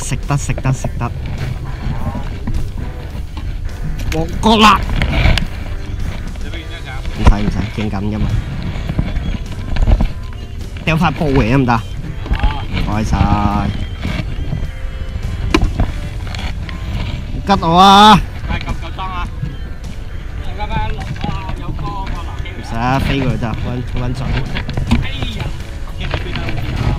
食得食得食得，我覺啦。唔使唔使，見緊啫嘛。掉塊布嚟得唔得？唔該晒。吉我啊！夠唔夠裝啊？有光啊！唔使啊，飛過去咋，穩準。哎呀，我見你飛得好啲啊！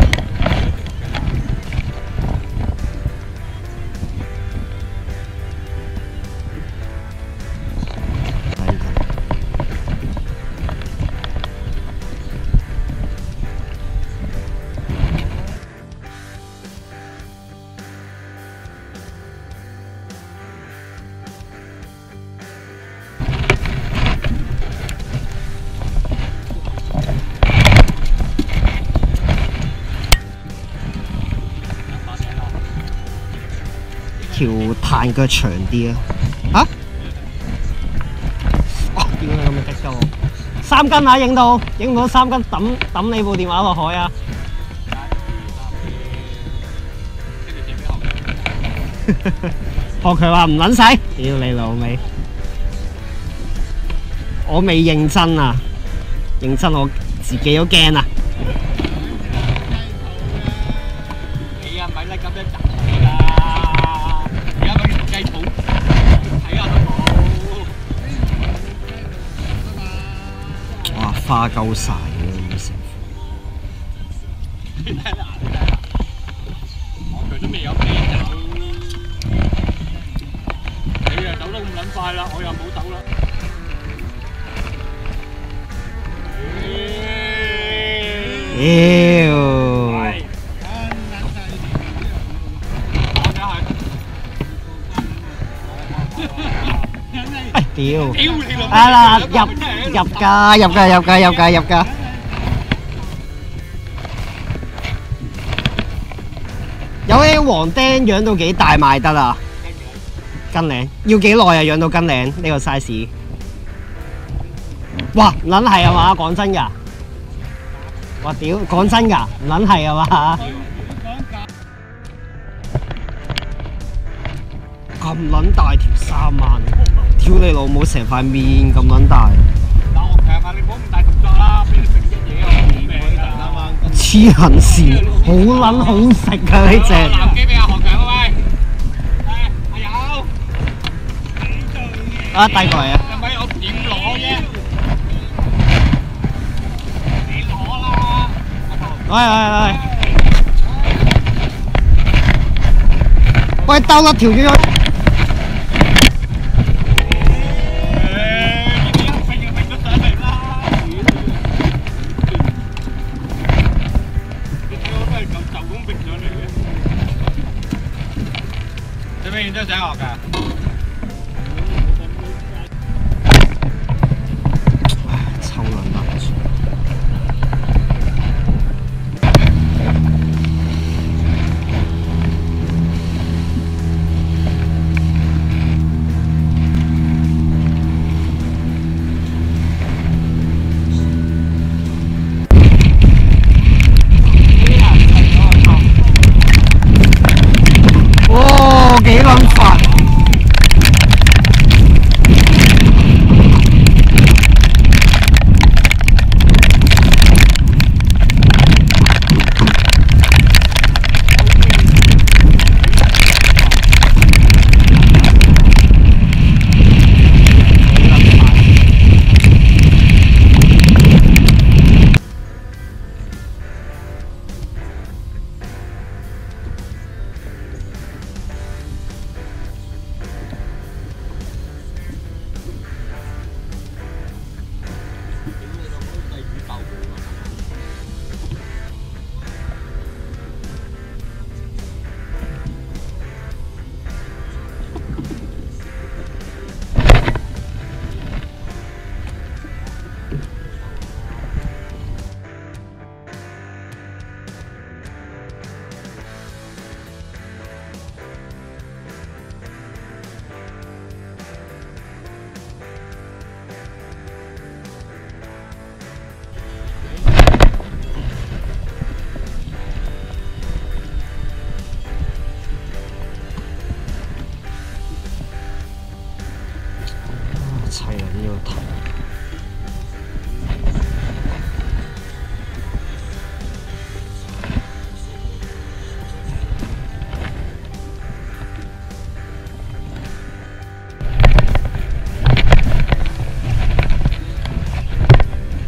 條彈腳長啲啊！嚇？哦，點解咁嘅激鳩我？3斤啊！影到3斤，抌你部電話落海啊！學佢話唔撚使，屌你老味！我未認真啊，認真我自己都驚啊！你啊，咪啦咁樣揼你啦！而家嗰條雞肚睇下都冇。哇，花鳩晒嘅咁成。你睇下，我佢都未有飛走。你啊走得咁撚快啦，我又冇走啦。屌！屌！啊啦，入㗎！有啲黃釘養到幾大賣得啊？斤領要幾耐啊？養到斤領呢個 size？哇！唔撚係啊嘛？講真㗎！哇屌！講真㗎，唔撚係啊嘛？咁撚大條3萬，屌你老母成塊面咁撚大！但我強啊！你唔好咁大動作啦，俾你食啲嘢我唔命㗎！黐撚線，好撚好食㗎呢隻！南機俾阿何強啊喂！阿友，啊遞過嚟啊！係咪我點攞啫？喂，兜甩條魚！使唔使影張相學㗎？臭撚垃圾！幾撚煩！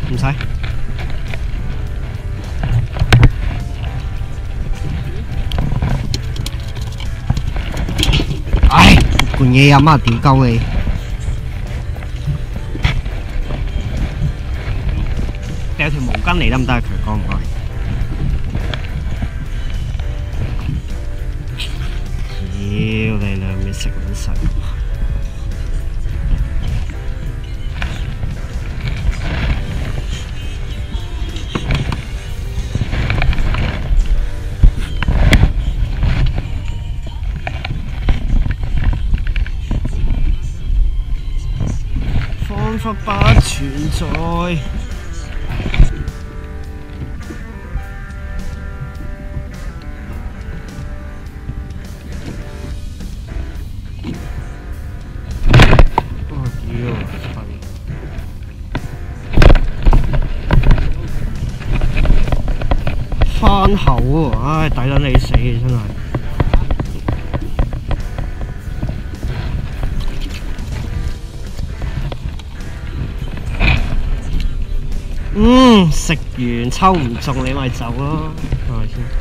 唔使。唉，罐嘢飲啊！屌鳩你！掉條毛巾嚟得唔得啊？強哥唔該。屌你兩面食撚實。彷彿不存在。翻口喎，唉，抵撚你死真係。食完抽唔中你咪走咯，係咪先？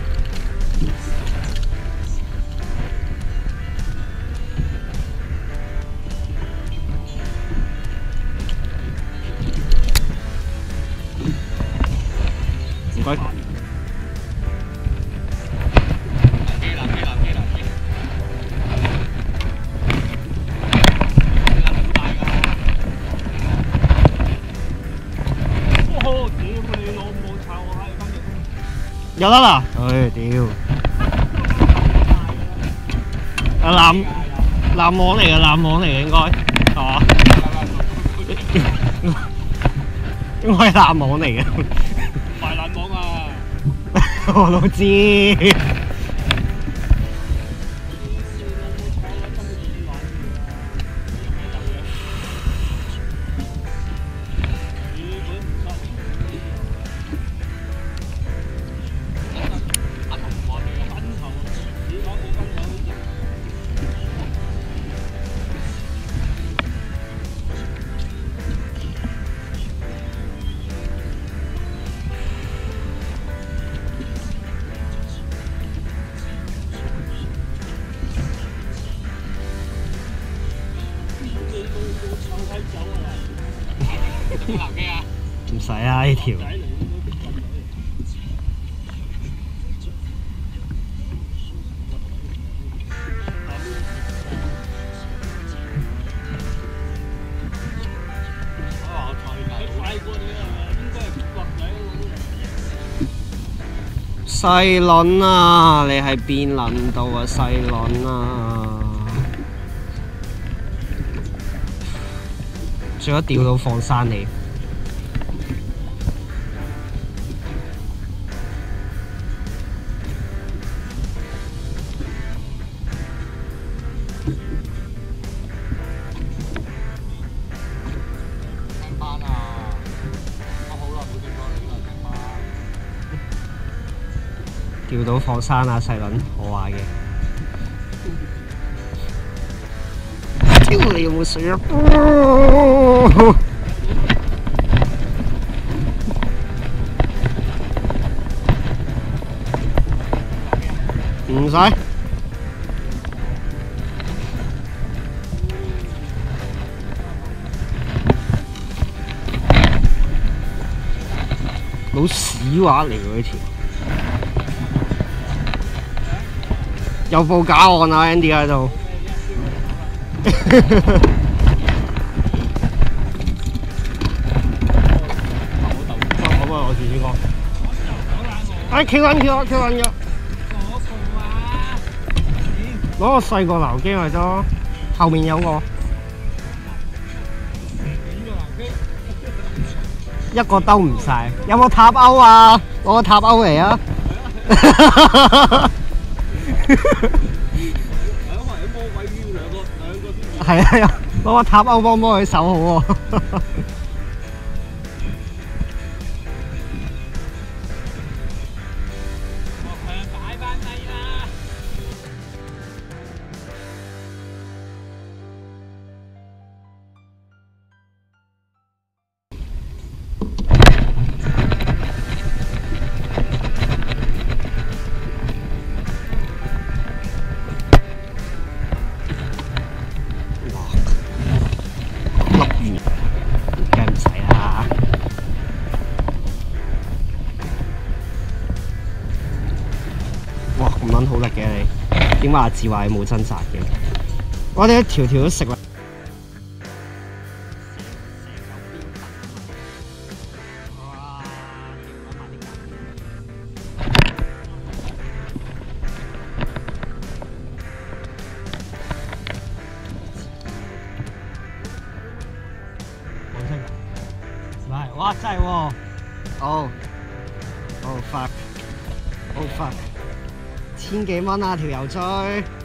唔該。有得啦！唉，屌！籃網嚟嘅，籃網嚟嘅應該係嘛？應該係籃網嚟嘅。唔係籃網啊！我都知。唔使啊呢條。細撚啊！你係邊撚到啊？細撚啊！最好掉到放生你。掉到放生啊！細撚，我話嘅。屌你有冇水啊？唔使。老屎話嚟喎呢條。有報假案啊 Andy 喺度。好啊，我自己講。哎，企穩咗，企穩咗。攞個細個樓機咪得，後面有個。一個兜唔晒，有冇塔歐啊？攞個塔歐嚟啊！係啊，攞個塔歐幫佢手好喎。 點話自話冇掙扎嘅？我哋一條條都食啦。哇！真係喎，oh fuck， 千幾蚊啊條油追。